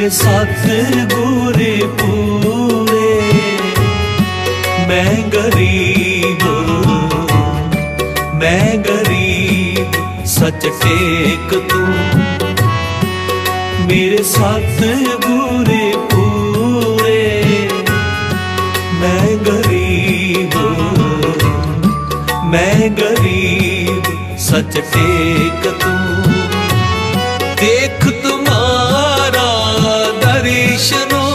मेरे सतगुर पूरे। मैं गरीब सच टेक तू। मेरे सतगुर पूरे। मैं गरीब सच टेक तू। देख तुम्हारा दर्शनो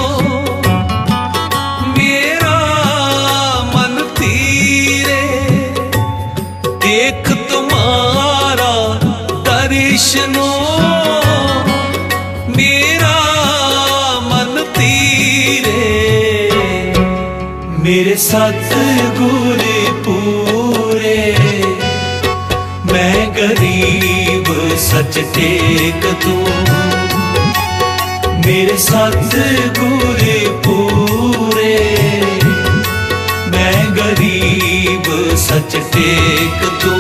मेरा मन तीरे। देख तुम्हारा दर्शनो मेरा मन तीरे। मेरे सतगुर पूरे। मैं गरीब सच टेक तू। मेरे सतगुर पूरे। मैं गरीब सच टेक तू।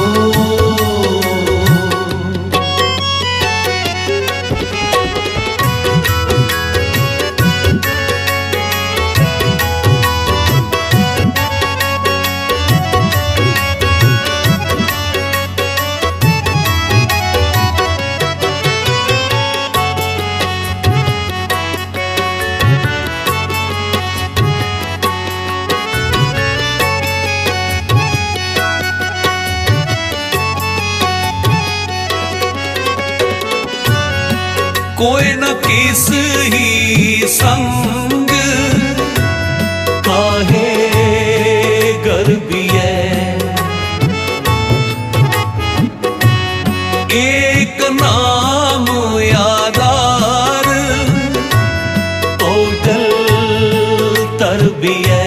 कोई न किस ही संग काहे गर्बिए। एक नाम यादार टोटल तरबिए।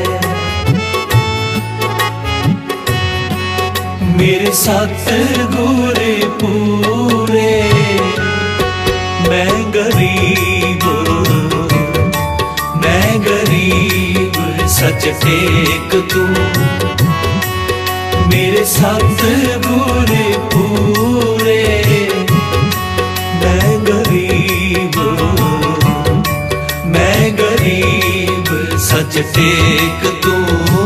मेरे सतगुर पूरे। मैं गरीब सच टेक तू। मेरे सतगुर पूरे। मैं गरीब सच टेक तू।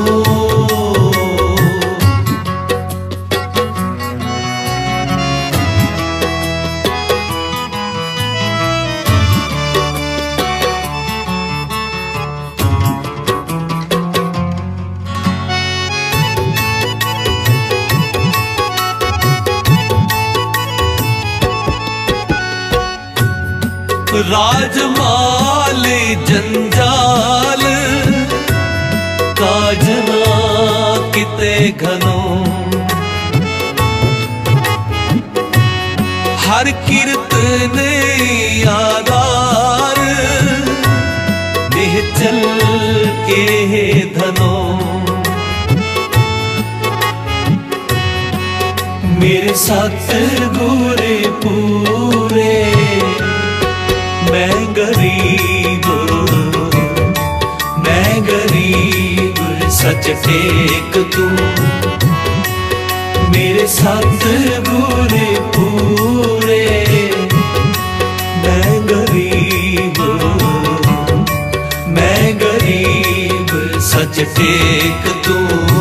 राजमाल जंजाल काजना किते घनो। हर कीर्तन यादार निहचल के धनो। मेरे सतगुर पूरे। मैं गरीब सच टेक तू। मेरे सतगुर पूरे। मैं गरीब सच टेक तू।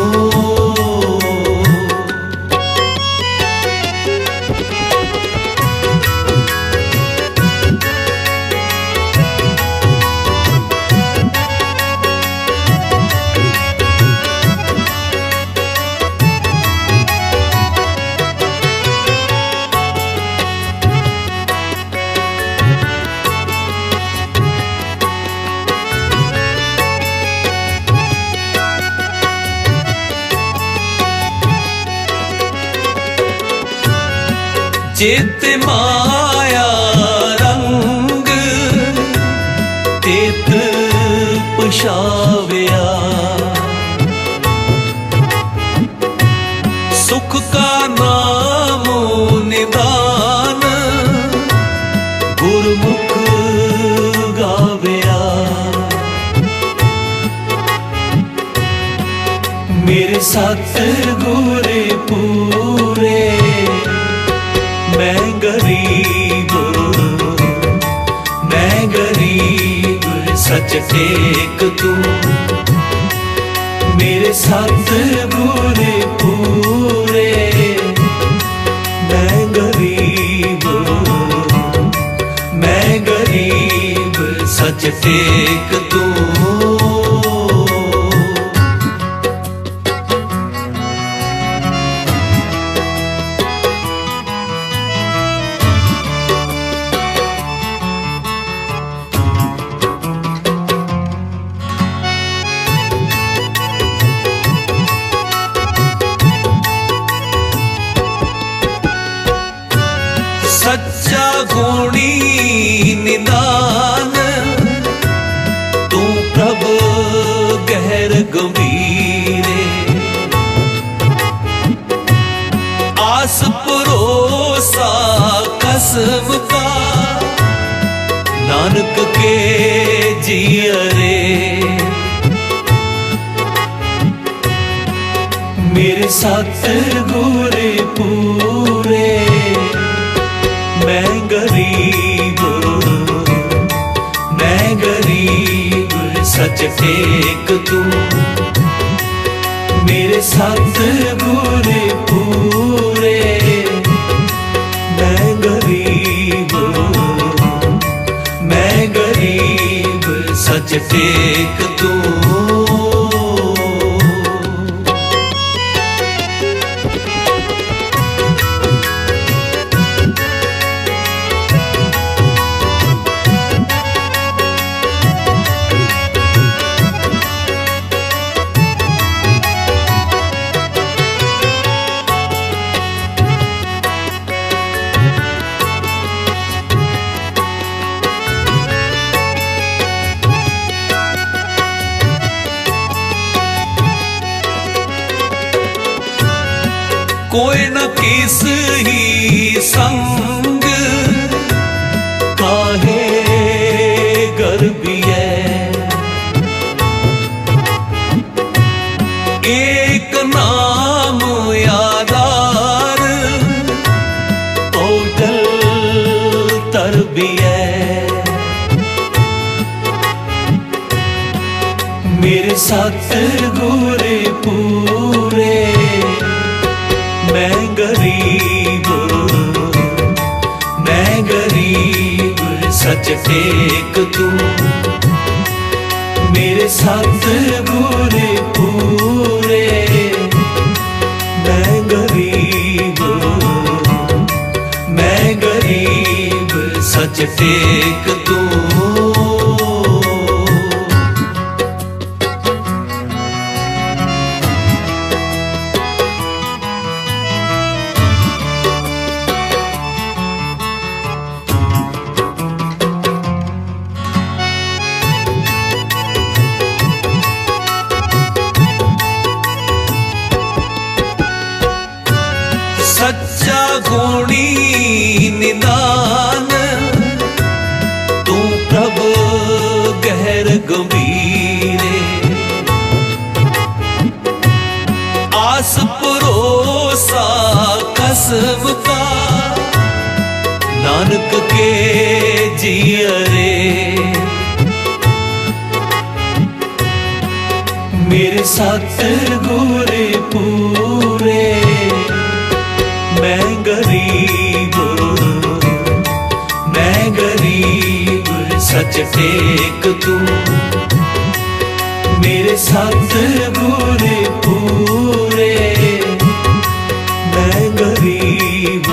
चित माया रंग तेत पुछाविया। सुख का नाम निदान गुरमुख गाविया। मेरे सतगुर पूरे। मैं गरीब सच टेक तू। मेरे सतगुर पूरे मैं गरीब सच टेक तू। सच्चा गुणी निदान तू प्रभु गहर गंभीरे। आस परोसा कसम का नानक के जियरे। मेरे सतगुर पूरे मैं गरीब सच टेक तू। मेरे सतगुर पूरे मैं गरीब सच टेक तू। कोई न किस ही संग काहे गर्भिए। एक नाम यादार टोटल तरबिए। मेरे सतगुर पूरे मैं गरीब सच टेक तू। मेरे सतगुर पूरे मैं गरीब सच टेक तू। सच्चा गुणी निदान तू प्रभु गहर गंभीरे। आस परोसा कसम का नानक के जियरे। मेरे सतगुर पूरे मैं गरीब सच टेक तू। मेरे सतगुर पूरे मैं गरीब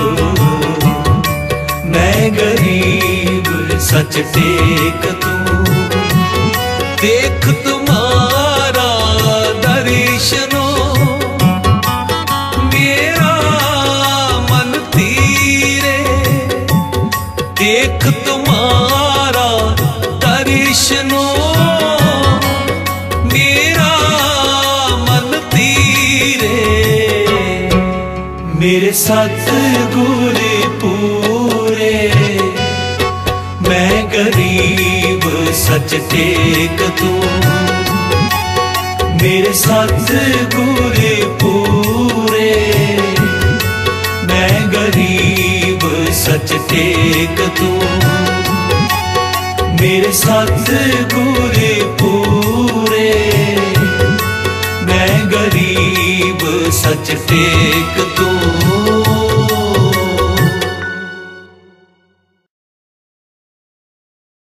सच टेक तू। देख तुम्हारा दर्शनो देख तुम्हारा दर्शनो मेरा मन तीरे। मेरे सतगुर पूरे मैं गरीब सच टेक तू। मेरे सतगुर पूरे मैं गरीब सच टेक तू। मेरे सतगुर पूरे। मैं गरीब सच टेक तू